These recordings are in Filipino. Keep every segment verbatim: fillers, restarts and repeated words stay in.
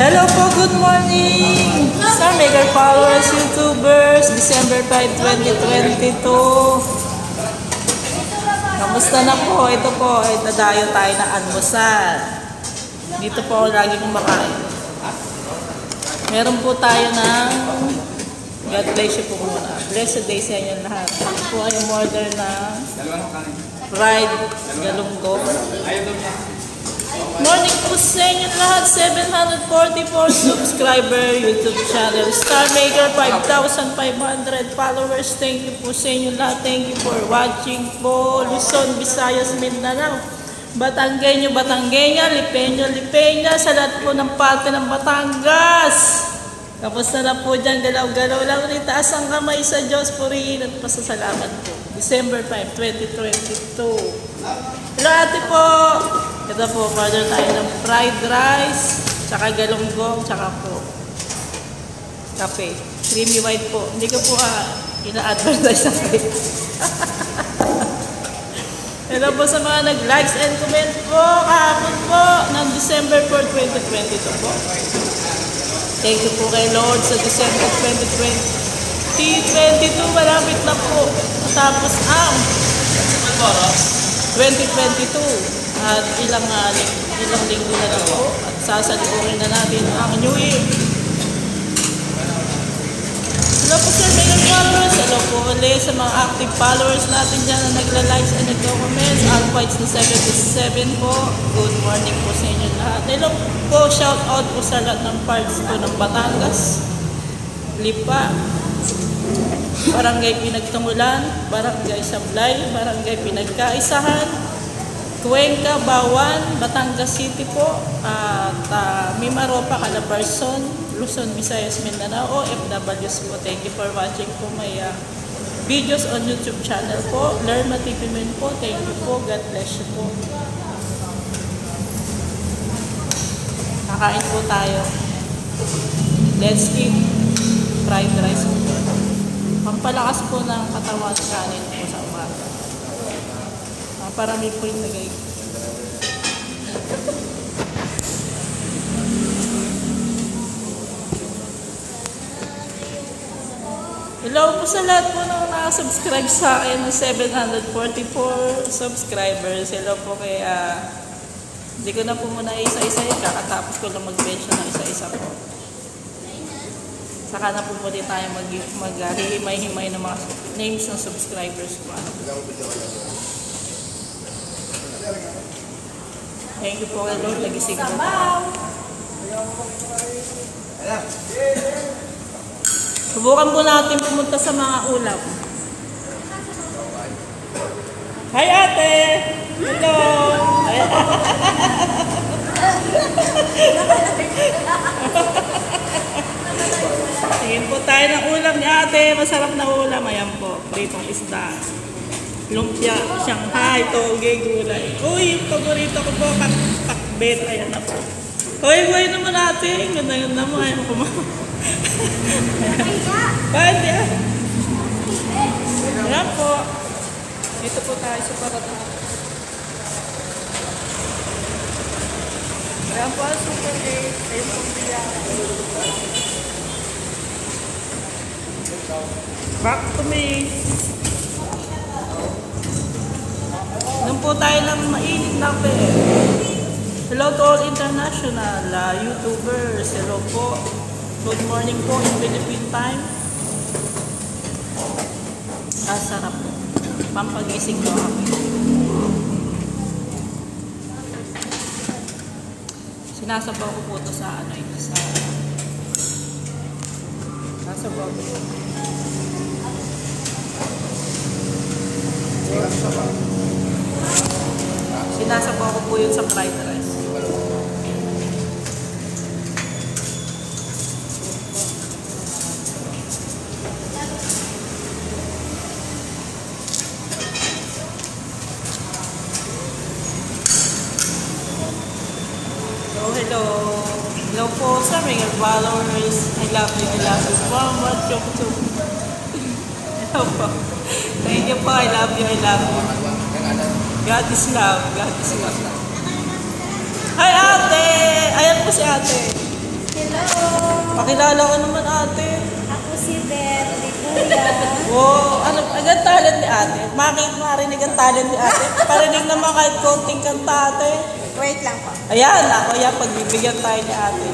Hello po, good morning! StarMaker followers, YouTubers, December five, twenty twenty-two. Kamusta na po? Ito po, ay tadayo tayo ng almusal. Dito po ako lagi kumakain. Meron po tayo ng God bless you po muna. Blessed day sa inyo lahat. Ito po ay order na fried galunggong. Morning po sa inyo lahat. seven hundred forty-four subscriber YouTube channel. StarMaker five thousand five hundred followers. Thank you po sa inyo lahat. Thank you for watching po. Luzon, Visayas, Mindanao, Batanggenyo, Batanggenya, Lipeño, Lipeña, sa lahat po ng parte ng Batangas. Kamusta na po dyan? Galaw-galaw lang rin. Taas ang kamay sa Diyos. Purihin at pasasalamat po. December five, twenty twenty-two. Hello ate po. Ito po, order tayo ng fried rice, tsaka galunggong, tsaka po kape. Creamy white po. Hindi ko po uh, ina-advertise sa kape. Hello po sa mga nag-likes and comment po kahapon po ng December fourth, twenty twenty-two po. Thank you po kay Lord sa December twenty twenty-two. Malapit na po. Matapos ang twenty twenty-two. At ilang, uh, ilang linggo na lang po. At sasalikurin na natin ang New Year. Hello po sir, mga followers. Hello po ulit sa mga active followers natin dyan na nagla-likes and nagko-comments. Alfights na seventy-seven po. Good morning po sa inyo lahat. Hello po, shout out po sa lahat ng parts po ng Batangas, Lipa, Barangay Pinagtungulan, Barangay Sablay, Barangay Pinagkaisahan, Cuenca, Bawan, Batangas City po, at uh, Mimaropa, Calabarzon, Luzon, Visayas, Mindanao, O F Ws po. Thank you for watching po my uh, videos on YouTube channel po. Learn Matipimin po. Thank you po. God bless you po. Kakain po tayo. Let's eat fried rice po. Pampalakas po ng katawan kanin po sa umaga. Parami po yung nagay. Hello po sa lahat po na nakasubscribe sa akin ng seven hundred forty-four subscribers. Hello po kaya hindi ko na po muna isa-isa yun. Kakatapos ko lang mag-mention ng isa-isa po. Saka na po muli tayo mag-himay-himay ng mga names ng subscribers ko. Thank you po kay Lord. Nagising po. Subukan po natin pumunta sa mga ulam. Hi ate! Hello! Tingin po tayo ng ulam ni ate. Masarap na ulam. Ayan po. Pritong isda. Lumpia, Shanghai, toge, gulay. Uy, yung paborito ko po, pakbet. Ayan na po. Uy, uy naman natin. Ganda-ganda mo. Ayaw mo kumama. Bakit yan? Ayan po. Dito po tayo sa parata. Ayan po, super eight. Ayan po siya. Back to me. Nung po tayo ng mainit na pe. Hello to all international uh, YouTubers. Hello po. Good morning po in Philippine time. Ah, sarap po. Pampagising po kami. Sinasabaw ko po ito sa ano ito sa sasabaw ko po. Sinasabaw ko po yun sa fried rice. So, hello. Hello po sa mga followers. I love you, I love you. Wow, what joke to. Hello po. Thank you po, I love you, I love you. God is love. God is love. Hi ate! Ayan po si ate. Hello! Pakilala ko naman ate. Ako si Beth, di kuya. Oh, ano, agad talent ni ate. Makit marinig ang talent ni ate. Parinig naman kahit konting kanta ate. Wait lang po. Ayan, ako yan, pagbibigyan tayo ni ate.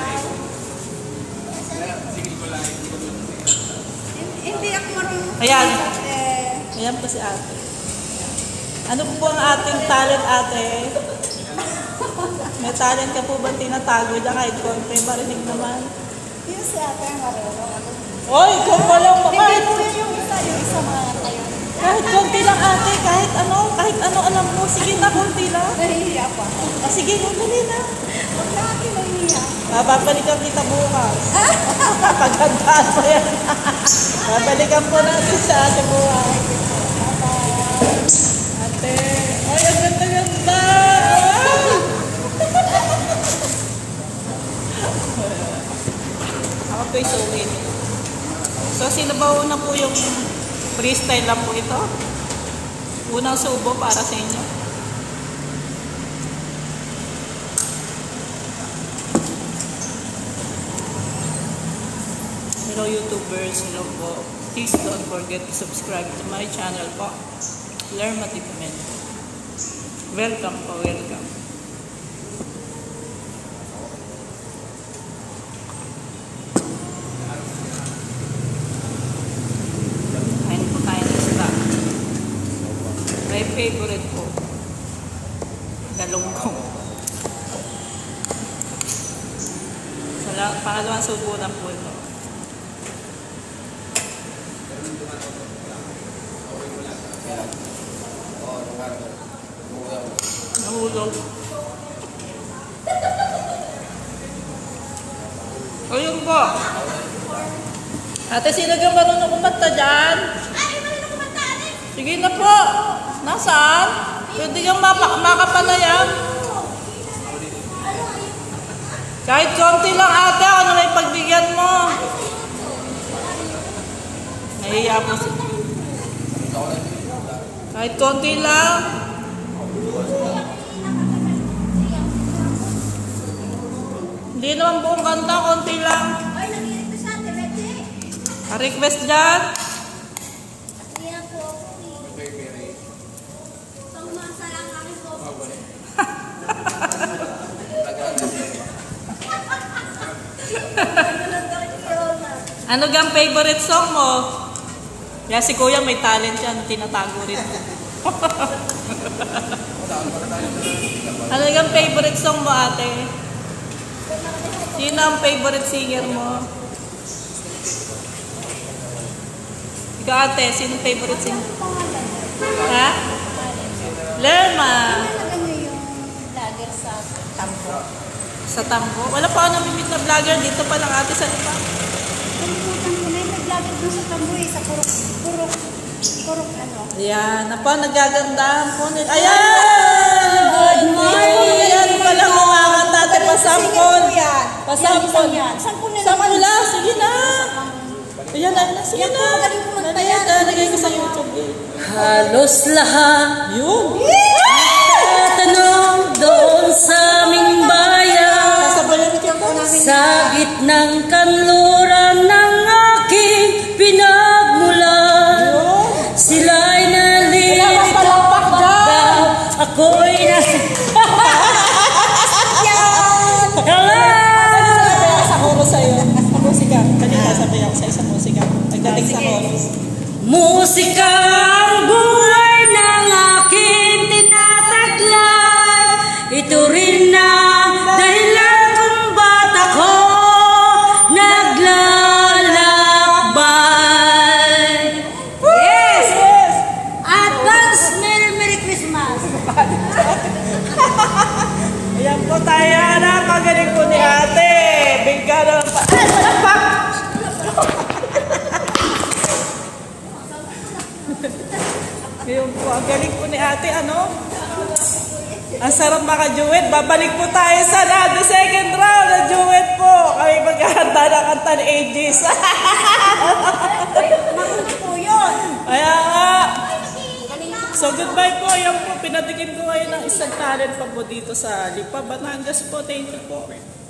Hindi ako marunong. Ayan. Eh, Ayan po si ate. Ano po ang ating talent ate? May talent ka po ba tinatago dyan kahit konti? Marinig naman. yun si ate ang marunong. Ako. Oy, kung walang Hindi kahit, kuya yung isa, yung isa mga tayo. kahit konti lang ate, kahit ano, kahit ano alam mo, sige na, konti lang. Nahihiya pa. Ah, sige, dali na. Huwag na akin nahihiya. Ah, babalikan kita bukas. Paghandaan mo yan. Babalikan po natin sa ate bukas. Ate, ay, ang ganda-ganda. Ako po yung sewing. So, sino ba una po yung freestyle lang po ito? Unang subo para sa inyo. Hello YouTubers, hello po. Please don't forget to subscribe to my channel po. Learn Matipmen. Welcome po, welcome. Kain po tayo ng isda. My favorite po. Galunggong. Sa pangalawang subo lang po ito. Nahulog. Ayun po. Ate, sino ka marunong kumanta dyan? Ay, marunong kumanta rin. Sige na po. Nasaan? Pwede kang makapanayan. Kahit konti lang ate, ano may pagbigyan mo? Nahiya po si... Kahit konti lang. Hindi naman buong kanta, konti lang. Ay, nag-i-request sa ate, Betty. A-request dyan. Kaya po ako eh. Pangmasa lang kami po. Ano gang favorite song mo? Kaya si kuya may talent yan, tinatago rin. Ano gang favorite song mo ate? Sino ang favorite singer mo? Ikaw ate, sino favorite singer? Ha? Lerma. Ano yung vlogger sa Tambo? Sa Tambo? Wala pa ako namimit na vlogger dito pa lang ate sa Lipa. Kalimutan ko na yung nag-vlogger doon sa Tambo eh, sa Purok, Purok, Purok ano. Ayan, na po, nagagandahan po nila. Ayan! Good morning! Ayan pala mga kantate, pasampol. Pasampol. Sampol na Sampol lang, sige na. Ayan na, sige na. Ayan na, nagay ko sa YouTube eh. Halos lahat Yun. tanong doon sa aming bayan, Sasabayan ko po namin. sa gitnang kanluran ng aking pinagmulan. Sila'y nalilito Palakpak dyan. ako'y na... Hello! Sa chorus sa'yo. Sa musika. Kanina sabi ako sa'yo sa musika. Pagdating sa chorus. Musika ang buhay ng aking tinataglay. Ito rin ang dahilan kung ba't ako naglalakbay. Yes! Yes! Advance Merry Merry Christmas! Ayan po tayo na. Magaling po ni ate. Bigyan ng pa... Ay, palakpak! Ngayon po, ang galing po ni ate, ano? Ang sarap maka-duet. Babalik po tayo sa na, the second round na duet po. Kami maghahanda ng kanta ni Aegis. Makulit po yun. Kaya nga. So goodbye po. Ayan po, pinatikim ko ngayon ng isang talent pa po dito sa Lipa Batangas po. Thank you po.